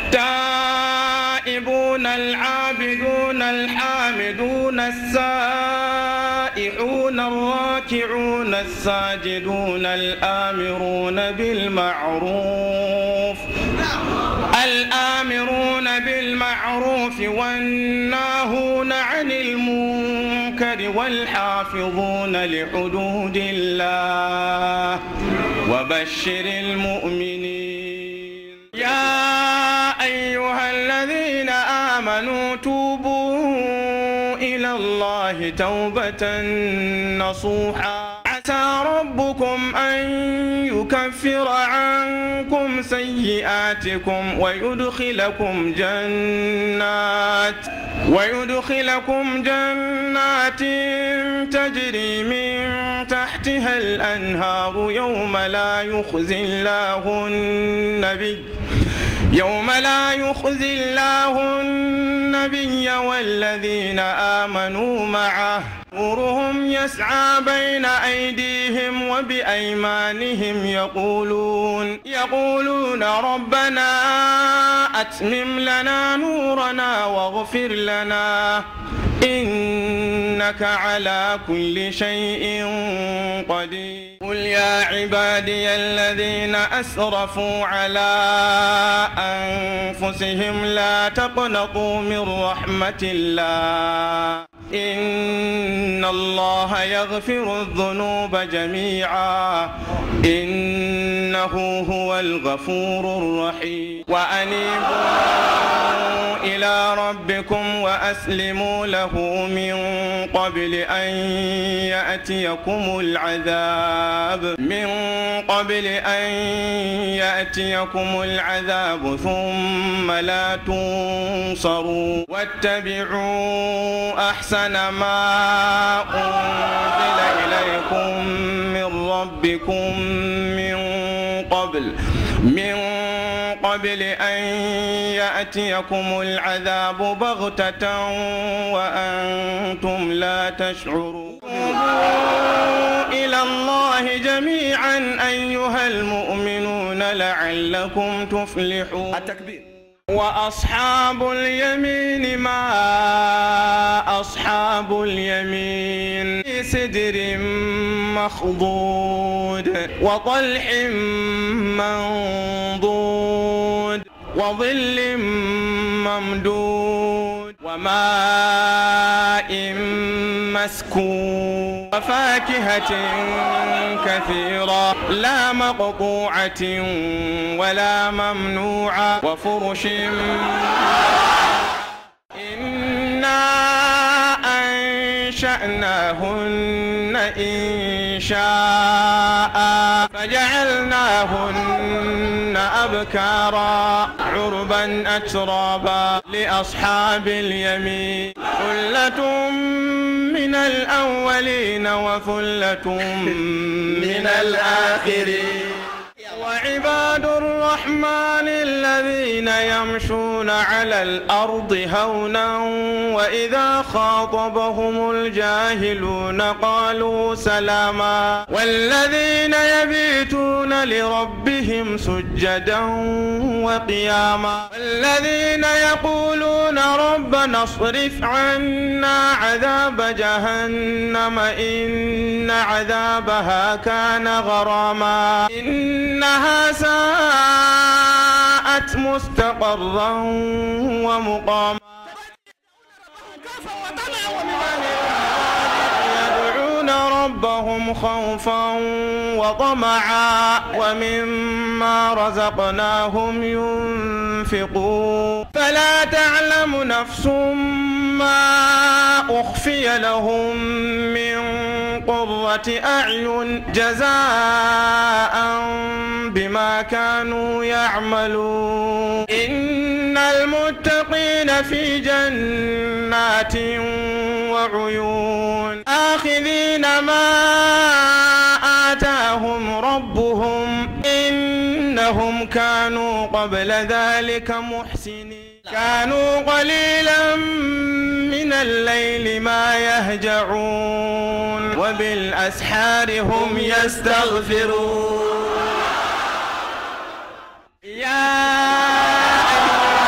التائبون العابدون الحامدون السائحون الراكعون الساجدون الآمرون بالمعروف والناهون عن المنكر والحافظون لحدود الله وبشر المؤمنين. يا أيها الذين آمنوا توبوا إلى الله توبة نصوحا عسى ربكم أن يكفر عنكم سيئاتكم ويدخلكم جنات تجري من تحتها الأنهار يوم لا يخزي الله النبي والذين آمنوا معه نورهم يسعى بين أيديهم وبأيمانهم يقولون ربنا أتمم لنا نورنا واغفر لنا إنك على كل شيء قدير. قل يا عبادي الذين أسرفوا على أنفسهم لا تقنطوا من رحمة الله إن الله يغفر الذنوب جميعا إنه هو الغفور الرحيم. وأنيبوا إلى ربكم وأسلموا له من قبل أن يأتيكم العذاب ثم لا تنصروا واتبعوا أحسن ما أنزل إليكم من ربكم من قبل أن يأتيكم العذاب بغتة وأنتم لا تشعرون. توبوا إلى الله جميعا أيها المؤمنون لعلكم تفلحون. التكبير. وأصحاب اليمين ما أصحاب اليمين في سدر مخضود وطلح منضود وظل ممدود وماء مسكوب وفاكهة كثيرة لا مقطوعة ولا ممنوعة وفرش إنا أنشأناهن إنشاء فجعلناهن أبكارا عربا أترابا لأصحاب اليمين ثلة من الأولين وثلة من الآخرين. وعباد الرحمن الذين يمشون على الأرض هونا وإذا خاطبهم الجاهلون قالوا سلاما والذين يبيتون لربهم سجدا وقياما والذين يقولون ربنا اصرف عنا عذاب جهنم إن عذابها كان غراما إنها ساءت مستقرا ومقاما. يدعون ربهم خوفا وطمعا ومما رزقناهم ينفقون فلا تعلم نفس ما أخفي لهم من قرة أعين جزاء بما كانوا يعملون إن المتقين في جنات وعيون آخذين ما آتاهم ربهم إنهم كانوا قبل ذلك محسنين كانوا قليلا من الليل ما يهجعون وبالأسحار هم يستغفرون. يا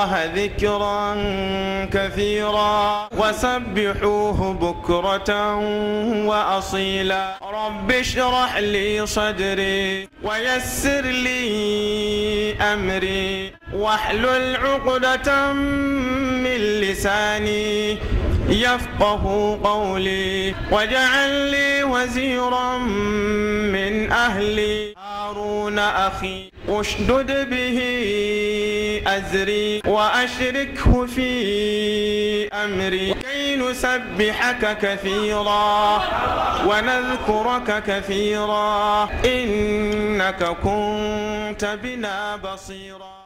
الله ذكرا كثيرا وسبحوه بكرة وأصيلا رب اشرح لي صدري ويسر لي أمري واحلل عقدة من لساني يفقه قولي واجعل لي وزيرا من أهلي هارون أخي اشدد به أزري وأشركه في أمري كي نسبحك كثيرا ونذكرك كثيرا إنك كنت بنا بصيرا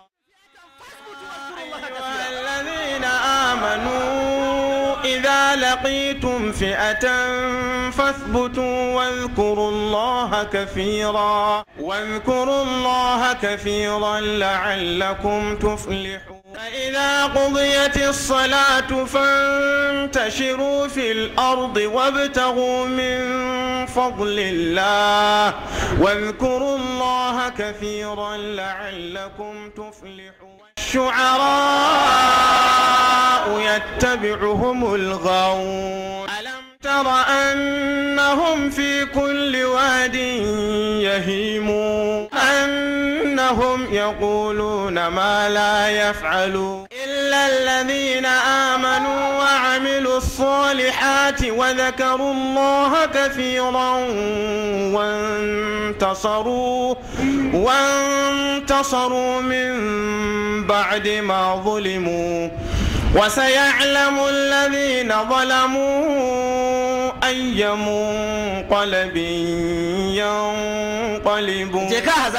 أيها الذين آمنوا إذا لقيتم فئة فاثبتوا واذكروا الله كثيرا لعلكم تفلحون فإذا قضيت الصلاة فانتشروا في الأرض وابتغوا من فضل الله واذكروا الله كثيرا لعلكم تفلحون الشعراء يتبعهم الغاوون ألم تر أنهم في كل واد يهيمون أنهم يقولون ما لا يفعلون إلا الذين آمنوا وعملوا الصالحات وذكروا الله كثيرا وانتصروا من بعد ما ظلموا وسيعلم الذين ظلموا أي منقلب ينقلبون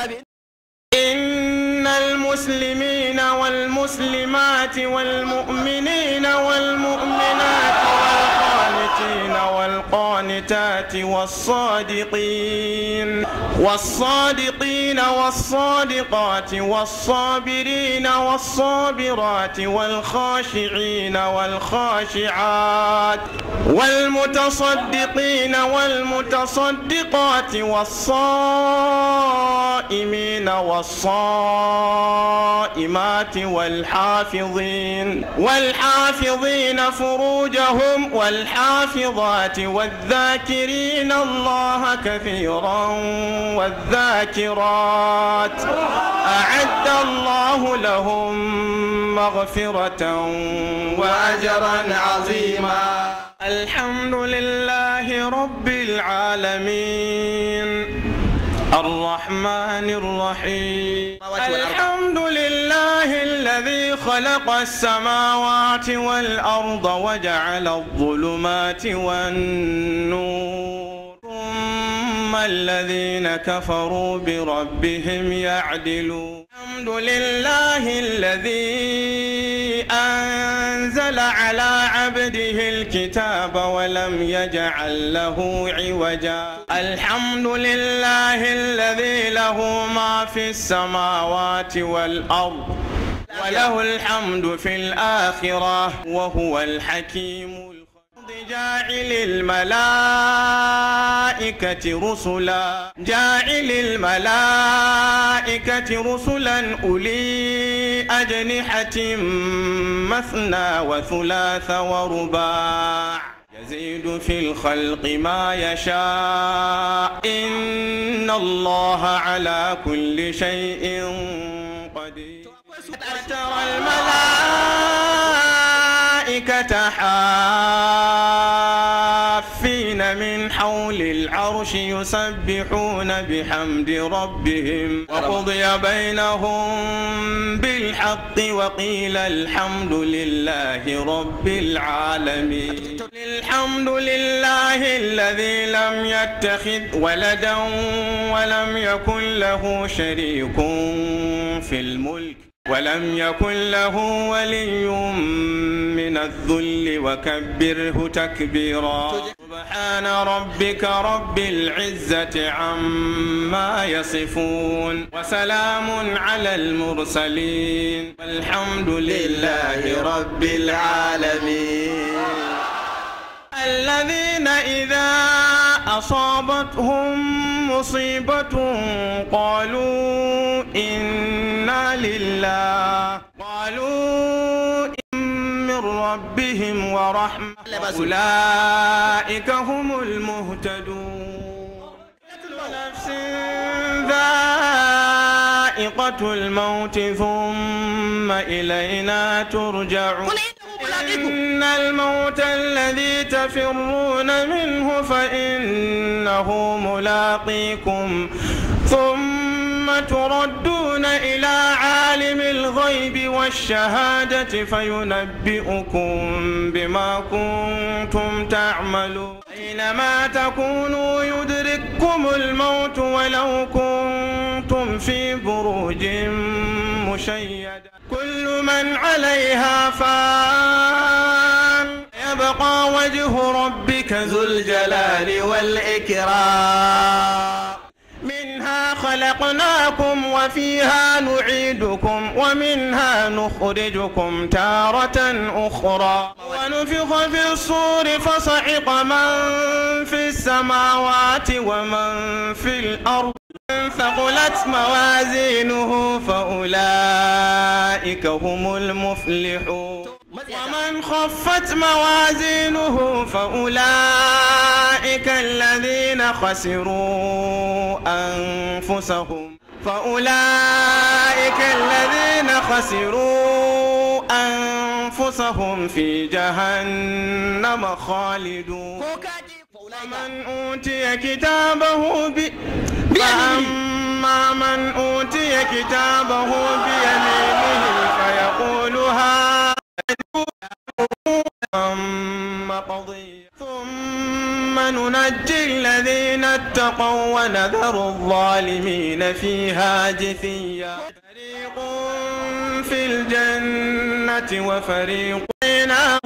إن المسلمين والمسلمات والمؤمنين والمؤمنات والقانتين والقانتات والصادقين والصادقات والصابرين والصابرات والخاشعين والخاشعات والمتصدقين والمتصدقات والصائمين والصائمات والحافظين فروجهم والحافظات والذاكرين الله كثيرا والذاكرات أعد الله لهم مغفرة وأجرا عظيما الحمد لله رب العالمين الرحمن الرحيم الحمد لله الذي خلق السماوات والأرض وجعل الظلمات والنور ثم الذين كفروا بربهم يعدلون الحمد لله الذي أنزل على عبده الكتاب ولم يجعل له عوجا الحمد لله الذي له ما في السماوات والأرض وله الحمد في الآخرة وهو الحكيم جاعل الملائكة رسلا أولي أجنحة مثنى وثلاث ورباع يزيد في الخلق ما يشاء إن الله على كل شيء قدير ترى الملائكة حافين من حول العرش يسبحون بحمد ربهم وقضي بينهم بالحق وقيل الحمد لله رب العالمين الحمد لله الذي لم يتخذ ولدا ولم يكن له شريك في الملك ولم يكن له ولي من الذل وكبره تكبيرا سبحان ربك رب العزة عما يصفون وسلام على المرسلين والحمد لله رب العالمين الذين إذا أصابتهم مصيبة قالوا إنا لله ربهم ورحمة أولئك هم المهتدون. كل نفس ذائقة الموت ثم إلينا ترجعون. إن الموت الذي تفرون منه فإنه ملاقيكم ثم تردون إلى عالم الغيب والشهادة فينبئكم بما كنتم تعملون. أينما تكونوا يدرككم الموت ولو كنتم في بروج مشيدة. كل من عليها فان يبقى وجه ربك ذو الجلال والإكرام. منها خلقناكم وفيها نعيدكم ومنها نخرجكم تارة أخرى. ونفخ في الصور فصعق من في السماوات ومن في الأرض ثقلت موازينه فأولئك هم المفلحون. ومن خفت موازينه فأولئك الذين خسروا أنفسهم في جهنم خالدون. ومن أوتي كتابه فأما من أوتي كتابه بيمينه فيقول ثم ننجي الذين اتقوا ونذر الظالمين فيها جثيا. فريق في الجنة وفريق